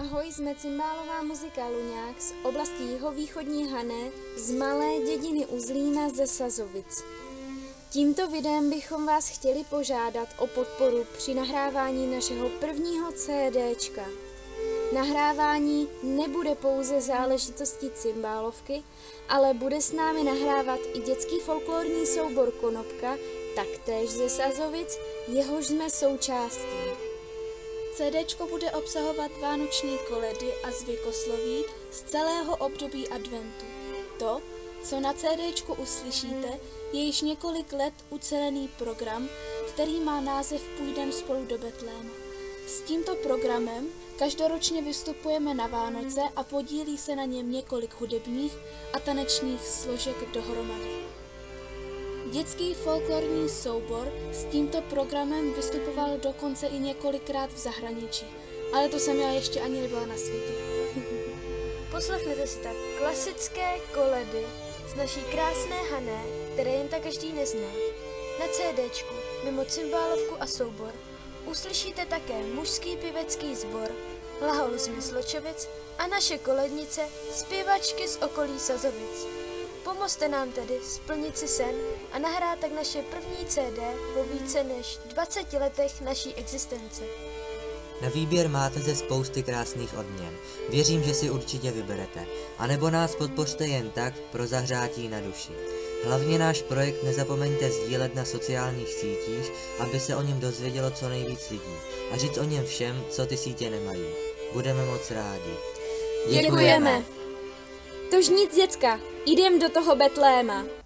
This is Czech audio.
Ahoj, jsme cymbálová muzika Luňák z oblasti jihovýchodní Hané z malé dědiny u Zlína ze Sazovic. Tímto videem bychom vás chtěli požádat o podporu při nahrávání našeho prvního CDčka. Nahrávání nebude pouze záležitostí cymbálovky, ale bude s námi nahrávat i dětský folklorní soubor Konopka, taktéž ze Sazovic, jehož jsme součástí. CDčko bude obsahovat vánoční koledy a zvykosloví z celého období adventu. To, co na CDčku uslyšíte, je již několik let ucelený program, který má název Půjdem spolu do Betléma. S tímto programem každoročně vystupujeme na Vánoce a podílí se na něm několik hudebních a tanečních složek dohromady. Dětský folklorní soubor s tímto programem vystupoval dokonce i několikrát v zahraničí, ale to jsem já ještě ani nebyla na světě. Poslechněte si tak klasické koledy z naší krásné Hané, které jen tak každý nezná. Na CDčku, mimo cymbálovku a soubor, uslyšíte také mužský pěvecký sbor, Hlahol z Mysločovic a naše kolednice, zpěvačky z okolí Sazovic. Pomozte nám tedy splnit si sen a nahrát tak naše první CD po více než 20 letech naší existence. Na výběr máte ze spousty krásných odměn. Věřím, že si určitě vyberete. A nebo nás podpořte jen tak pro zahřátí na duši. Hlavně náš projekt nezapomeňte sdílet na sociálních sítích, aby se o něm dozvědělo co nejvíc lidí. A říct o něm všem, co ty sítě nemají. Budeme moc rádi. Děkujeme. Tož nic, děcka, jdem do toho Betléma.